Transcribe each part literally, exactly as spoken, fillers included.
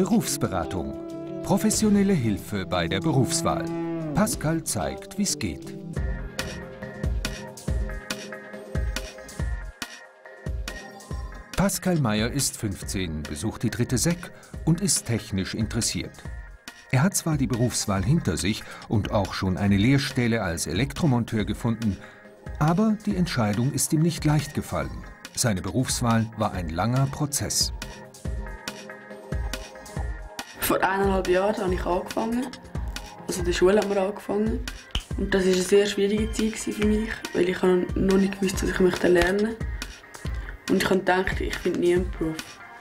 Berufsberatung. Professionelle Hilfe bei der Berufswahl. Pascal zeigt, wie es geht. Pascal Meyer ist fünfzehn, besucht die dritte Sek und ist technisch interessiert. Er hat zwar die Berufswahl hinter sich und auch schon eine Lehrstelle als Elektromonteur gefunden, aber die Entscheidung ist ihm nicht leicht gefallen. Seine Berufswahl war ein langer Prozess. Vor eineinhalb Jahren habe ich angefangen. Also in der Schule haben wir angefangen. Und das war eine sehr schwierige Zeit für mich, weil ich noch nicht gewusst, was ich möchte lernen. Und ich habe gedacht, ich finde nie einen Beruf.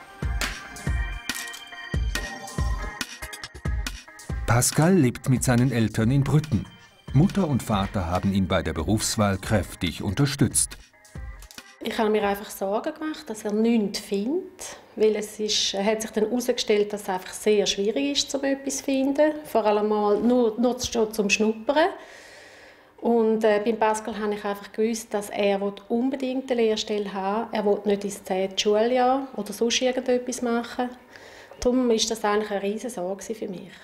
Pascal lebt mit seinen Eltern in Brütten. Mutter und Vater haben ihn bei der Berufswahl kräftig unterstützt. Ich habe mir einfach Sorgen gemacht, dass er nichts findet, weil es ist, hat sich dann herausgestellt, dass es einfach sehr schwierig ist, um etwas zu finden. Vor allem mal nur, nur zum Schnuppern. Und äh, beim Pascal habe ich einfach gewusst, dass er unbedingt eine Lehrstelle haben will. Er will nicht ins zehnte Schuljahr oder sonst irgendetwas machen. Darum war das eigentlich eine riesige Sorge für mich.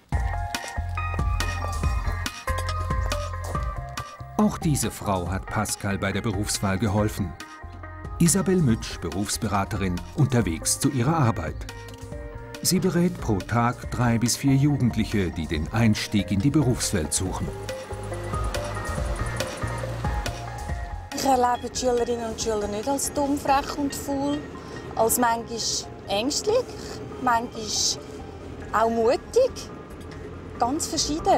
Auch diese Frau hat Pascal bei der Berufswahl geholfen. Isabel Mütsch, Berufsberaterin, unterwegs zu ihrer Arbeit. Sie berät pro Tag drei bis vier Jugendliche, die den Einstieg in die Berufswelt suchen. Ich erlebe die Schülerinnen und Schüler nicht als dumm, frech und faul, als manchmal ängstlich, manchmal auch mutig, ganz verschieden.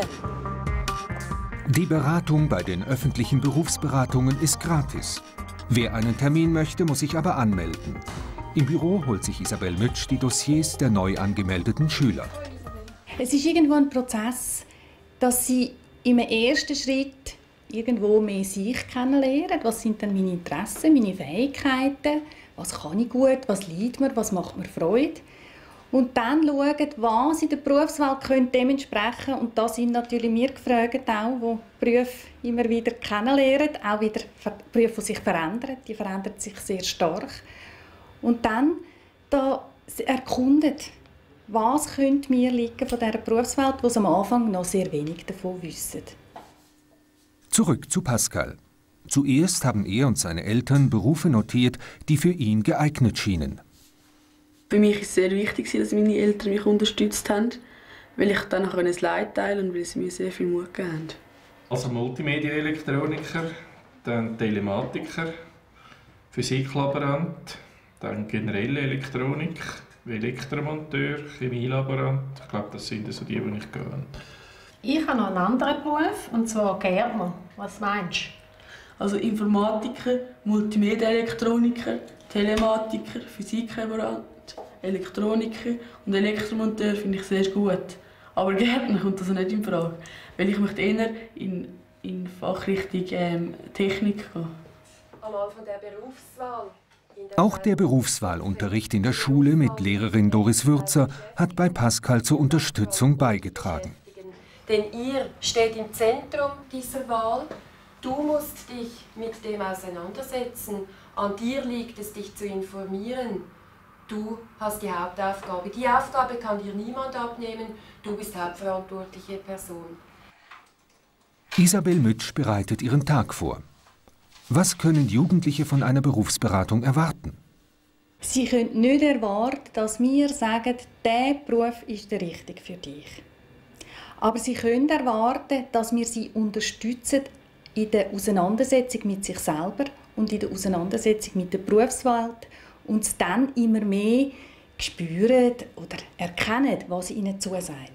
Die Beratung bei den öffentlichen Berufsberatungen ist gratis. Wer einen Termin möchte, muss sich aber anmelden. Im Büro holt sich Isabel Mütsch die Dossiers der neu angemeldeten Schüler. Es ist irgendwo ein Prozess, dass sie im ersten Schritt irgendwo mehr sich kennenlernen. Was sind denn meine Interessen, meine Fähigkeiten? Was kann ich gut, was liegt mir, was macht mir Freude? Und dann schauen, was in der Berufswahl dementsprechend könnte. Und da sind natürlich wir gefragt, auch, die Berufe immer wieder kennenlernen, auch wieder Berufe, die sich verändern. Die verändern sich sehr stark. Und dann da erkundet, was könnte mir liegen von dieser Berufswelt, wo sie am Anfang noch sehr wenig davon wissen. Zurück zu Pascal. Zuerst haben er und seine Eltern Berufe notiert, die für ihn geeignet schienen. Für mich war es sehr wichtig, dass meine Eltern mich unterstützt haben, weil ich dann auch das Leid teilen und weil sie mir sehr viel Mut gegeben haben. Also Multimedia-Elektroniker, dann Telematiker, Physiklaborant, dann generelle Elektronik, Elektromonteur, Chemielaborant. Ich glaube, das sind so die, die ich gehe. Ich habe noch einen anderen Beruf, und zwar Gärtner. Was meinst du? Also Informatiker, Multimedia-Elektroniker, Telematiker, Physiklaborant, Elektroniker und Elektromonteur finde ich sehr gut. Aber Gärtner kommt also nicht in Frage, weil ich möchte eher in, in Fachrichtung ähm, Technik gehen. Einmal von der Berufswahl. Auch der Berufswahlunterricht in der Schule mit Lehrerin Doris Würzer hat bei Pascal zur Unterstützung beigetragen. Denn ihr steht im Zentrum dieser Wahl. Du musst dich mit dem auseinandersetzen. An dir liegt es, dich zu informieren. Du hast die Hauptaufgabe. Die Aufgabe kann dir niemand abnehmen. Du bist hauptverantwortliche Person. Isabel Mütsch bereitet ihren Tag vor. Was können Jugendliche von einer Berufsberatung erwarten? Sie können nicht erwarten, dass wir sagen, dieser Beruf ist der richtige für dich. Aber sie können erwarten, dass wir sie unterstützen in der Auseinandersetzung mit sich selber und in der Auseinandersetzung mit der Berufswelt und es dann immer mehr spüren oder erkennen, was ihnen zusagt.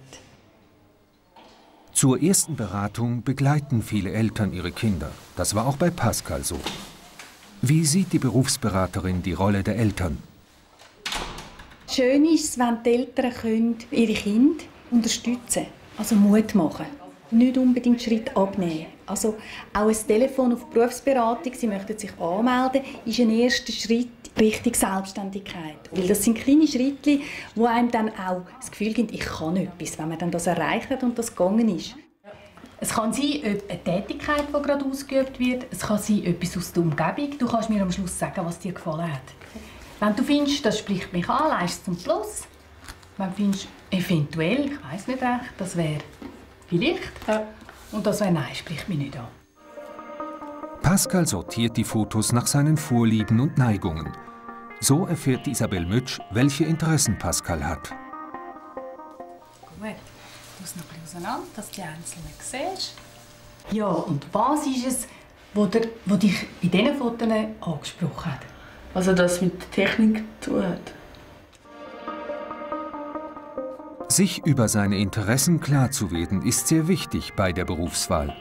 Zur ersten Beratung begleiten viele Eltern ihre Kinder. Das war auch bei Pascal so. Wie sieht die Berufsberaterin die Rolle der Eltern? Schön ist es, wenn die Eltern können ihre Kinder unterstützen können, also Mut machen. Nicht unbedingt Schritt abnehmen. Also auch ein Telefon auf Berufsberatung, Sie möchten sich anmelden, ist ein erster Schritt Richtung Selbstständigkeit. Weil das sind kleine Schritte, die einem dann auch das Gefühl geben, ich kann etwas, wenn man dann das erreicht hat und das gegangen ist. Es kann sein, eine Tätigkeit, die gerade ausgeübt wird. Es kann sein, etwas aus der Umgebung. Du kannst mir am Schluss sagen, was dir gefallen hat. Wenn du findest, das spricht mich an, leist es zum Plus, Wenn du findest, eventuell, ich weiss nicht recht, das wäre vielleicht. Ja. Und das wäre nein, spricht mich nicht an. Pascal sortiert die Fotos nach seinen Vorlieben und Neigungen. So erfährt Isabel Mütsch, welche Interessen Pascal hat. Gut, ich muss noch ein bisschen auseinander, dass du die Einzelnen siehst. Ja, und was ist es, was dich bei diesen Fotos angesprochen hat? Also das mit der Technik zu tun hat. Sich über seine Interessen klar zu werden, ist sehr wichtig bei der Berufswahl.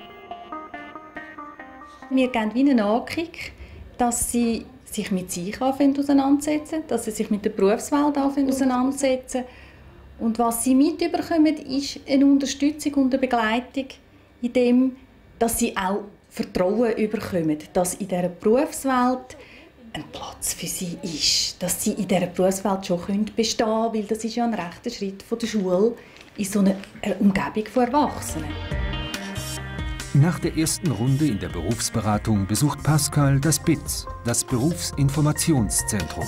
Wir geben wie einen Ankick, dass sie sich mit sich auseinandersetzen, dass sie sich mit der Berufswahl auseinandersetzen. Und was sie mitbekommen, ist eine Unterstützung und eine Begleitung, in dem, dass sie auch Vertrauen bekommen, dass in dieser Berufswelt ein Platz für sie ist, dass sie in dieser Berufswelt schon bestehen können, weil das ist ja ein rechter Schritt von der Schule in so einer Umgebung von Erwachsenen. Nach der ersten Runde in der Berufsberatung besucht Pascal das B I Z, das Berufsinformationszentrum.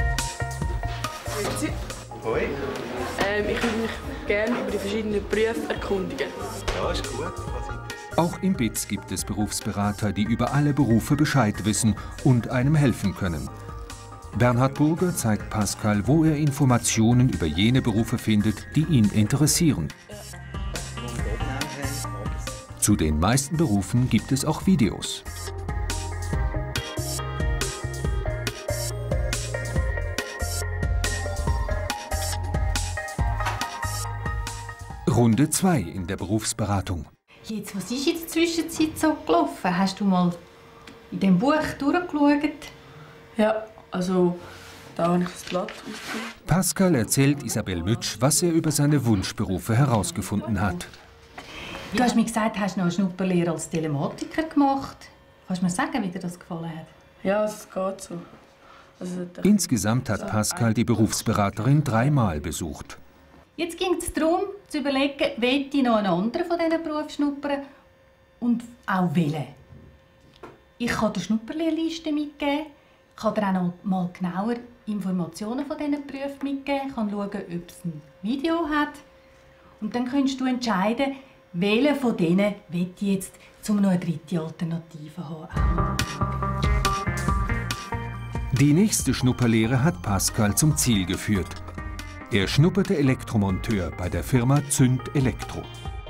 Hoi. Ähm, ich würde mich gerne über die verschiedenen Berufe erkundigen. Ja, ist gut. Auch im B I Z gibt es Berufsberater, die über alle Berufe Bescheid wissen und einem helfen können. Bernhard Burger zeigt Pascal, wo er Informationen über jene Berufe findet, die ihn interessieren. Zu den meisten Berufen gibt es auch Videos. Runde zwei in der Berufsberatung. Jetzt, was ist in der Zwischenzeit so gelaufen? Hast du mal in dem Buch durchgeschaut? Ja, also da habe ich das Blatt ausgesucht. Pascal erzählt Isabel Mütsch, was er über seine Wunschberufe herausgefunden hat. Du hast mir gesagt, du hast noch eine Schnupperlehre als Telematiker gemacht. Kannst du mir sagen, wie dir das gefallen hat? Ja, es geht so. Also, Insgesamt hat Pascal die Berufsberaterin dreimal besucht. Jetzt ging es darum, zu überlegen, will ich noch einen anderen von diesen Berufen schnuppern und auch wählen. Ich kann dir Schnupperlehrliste mitgeben, ich kann dir auch noch mal genauer Informationen von diesen Berufen mitgeben, ich kann schauen, ob es ein Video hat. Und dann kannst du entscheiden, welchen von denen will ich jetzt, um noch eine dritte Alternative zu haben. Die nächste Schnupperlehre hat Pascal zum Ziel geführt. Er schnupperte Elektromonteur bei der Firma Zünd Elektro.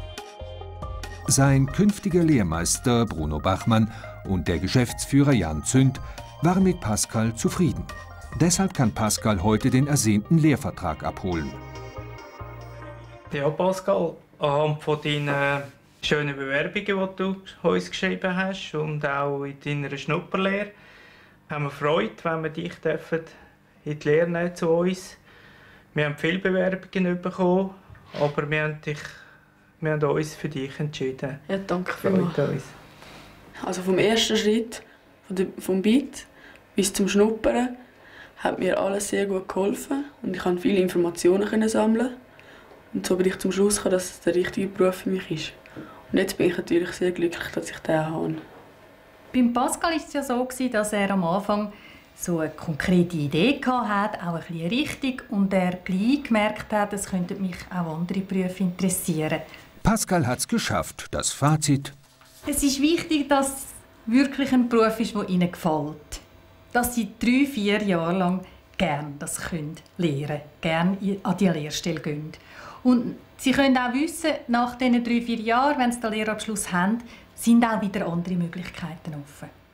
Sein künftiger Lehrmeister Bruno Bachmann und der Geschäftsführer Jan Zünd waren mit Pascal zufrieden. Deshalb kann Pascal heute den ersehnten Lehrvertrag abholen. Ja, Pascal, anhand von deinen schönen Bewerbungen, die du uns geschrieben hast und auch in deiner Schnupperlehre, haben wir Freude, wenn wir dich in die Lehre nehmen zu uns. Wir haben viele Bewerbungen bekommen, aber wir haben, dich, wir haben uns für dich entschieden. Ja, danke vielmals. Also vom ersten Schritt, vom B I Z bis zum Schnuppern, hat mir alles sehr gut geholfen und ich konnte viele Informationen sammeln. Und so bin ich zum Schluss gekommen, dass es der richtige Beruf für mich ist. Und jetzt bin ich natürlich sehr glücklich, dass ich den habe. Beim Pascal war es ja so, dass er am Anfang so eine konkrete Idee hatte, auch ein bisschen richtig, und er gleich gemerkt hat, es könnten mich auch andere Berufe interessieren. Pascal hat es geschafft. Das Fazit: Es ist wichtig, dass es wirklich ein Beruf ist, der ihnen gefällt. Dass sie drei, vier Jahre lang gerne das können lernen, gerne an die Lehrstelle gehen. Und sie können auch wissen, nach diesen drei, vier Jahren, wenn sie den Lehrabschluss haben, sind auch wieder andere Möglichkeiten offen.